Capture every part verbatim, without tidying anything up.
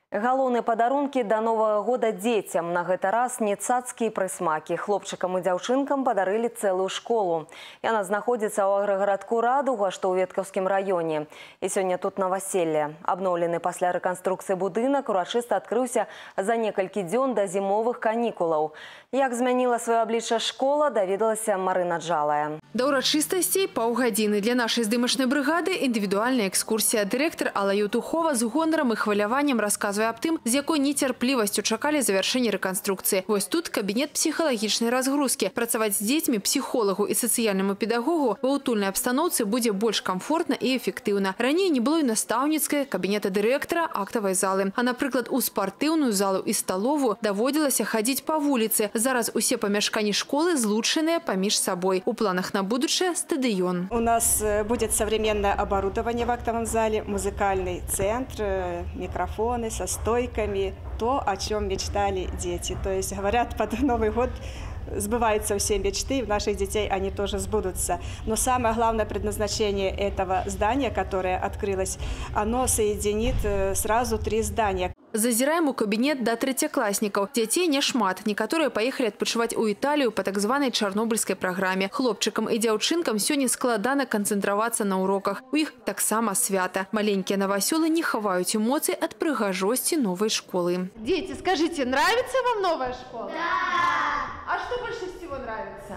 Галоўныя падарункі да новага года дзецям. На гэты раз не цацкія прысмакі. Хлопчыкам і дзяўчынкам падарылі цэлую школу. Яна знаходзіцца ў аграгарадку Радуга, што ў Веткаўскім раёне. І сёння тут новаселле. Абноўлены пасля рэканструкцыі будынак урачыста адкрыўся за некалькі дзён да зімовых канікулаў. Як змяніла сваё аблічча школа, даведалася Марына Джалая. Да ўрачыстасцей паўгадзіны. Для нашай здымачнай брыгады індывідуальная экскурсія. Дырэктар Алла Ютухова з гонарам і хваляваннем расказвае аб тым, з якой нецярплівасцю чакалі завяршэння рэканструкцыі. Вось тут кабінет псіхалагічнай разгрузкі. Працаваць з дзецьмі псіхолагу і сацыяльнаму педагогу ва ўтульнай абстаноўцы будзе больш камфортна і эфектыўна. Раней не было і настаўніцкай, кабінета дырэктара, актавай залы. А, напрыклад, у спартыўную залу і сталовую даводзілася хадзіць па вуліцы. Зараз усе памяшканні школы злучаныя паміж сабой. У планах на будучае стадыён. У нас будет современное оборудование в актовом зале, музыкальный центр, микрофоны со стойками, то, о чем мечтали дети. То есть, говорят, под Новый год сбываются все мечты, у наших детей они тоже сбудутся. Но самое главное предназначение этого здания, которое открылось, оно соединит сразу три здания. Зазіраем у кабінет да трэцякласнікаў. Дзяцей няшмат. Некаторыя паехалі адпачываць у Італію па так званай чарнобыльскай праграме. Хлопчыкам і дзяўчынкам сёння складана канцэнтравацца на уроках. У іх таксама свята. Маленькія новасёлы не хаваюць эмоцый ад прыгажосці новай школы. Дети, скажите, нравится вам новая школа? Да! А что больше всего нравится?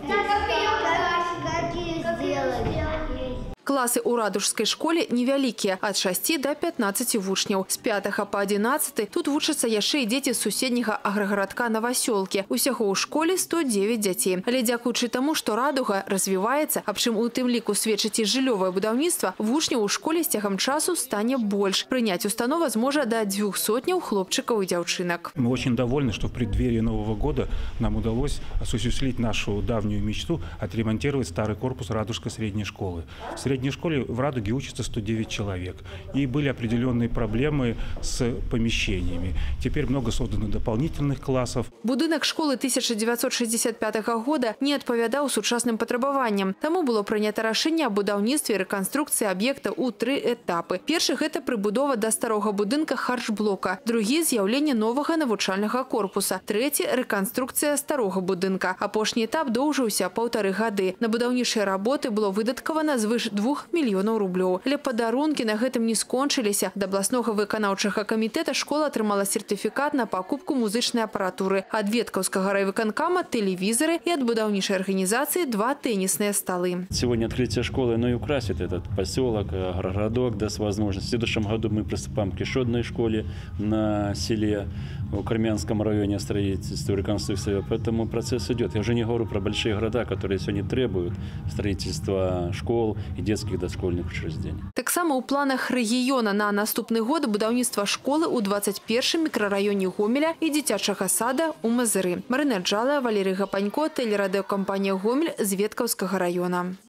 Класы ў радужскай школе невялікія, ад шасці да пятнаццаці вучняў. З пятага па адзінаццаты тут вучацца яшчэ і дзеці з суседняга аграгарадка Новасёлкі. Усяго ў школе сто дзевяць дзяцей. Але дзякуючы таму, што Радуга развіваецца, аб чым у тым ліку сведчыць і жыллёвае будаўніцтва, вучняў у школе з цягам часу стане больш. Прыняць установа зможа да дзвюх сотняў хлопчыкаў і дзяўчынак. Мы очень довольны, что в преддверии Нового года нам удалось осуществить нашу давнюю мечту отремонтировать старый корпус Радужской средней школы. В средней школе в Радуге учатся сто девять человек. И были определенные проблемы с помещениями. Теперь много создано дополнительных классов. Будынак школы тысяча девятьсот шестьдесят пятого года не адпавядаў сучасным патрабаванням. Таму было прынята рашэнне аб будаўніцтве і рэканструкцыі аб'екта ў тры этапы. Першы – гэта прыбудова да старога будынка харчблока. Другі – з'яўленне новага навучальнага корпуса. Трэці – рэканструкцыя старога будынка. Апошні этап доўжыўся паўтары гады. На будаўнічыя работы было выдаткавана звыш двух мільёнаў рублёў. Але падарункі на гэтым не скончыліся. Да абласнога выканаўчага камітэта школа атрымала сертыфікат на пакупку музычнай апаратуры. Ад Веткаўскага райвыканкама тэлевізоры і ад будаўнічай арганізацыі два теннисные столы. Сегодня открытие школы, ну и украсит этот поселок, агрогородок, даст возможность. В следующем году мы приступаем к еще одной школе на селе, в Кармянском районе, строительство, реконструкция. Поэтому процесс идет. Я уже не говорю про большие города, которые сегодня требуют строительства школ и детских дошкольных учреждений. Так само у планах региона на наступный год будаўніцтва школы у двадцать первом микрорайоне Гомеля и дзіцячага сада у Мазыры. Марына Джалая, Валерий Гапанько, телерадиокомпания Гомель з Веткаўскага района.